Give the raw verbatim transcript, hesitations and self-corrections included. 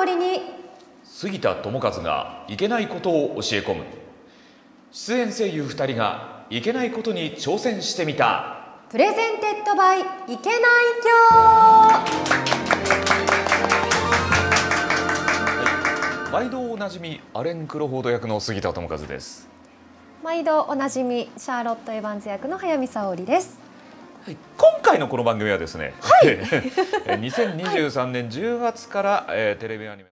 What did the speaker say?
織に杉田智和がいけないことを教え込む。出演声優ふたりがいけないことに挑戦してみた。 プレゼンテッドバイいけない今日。毎度おなじみアレン・クロフォード役の杉田智和です。 毎度おなじみシャーロット・エヴァンズ役の早見沙織です。 はい、今回のこの番組はですね、 はい、 にせんにじゅうさんねんじゅうがつから、えー、テレビアニメ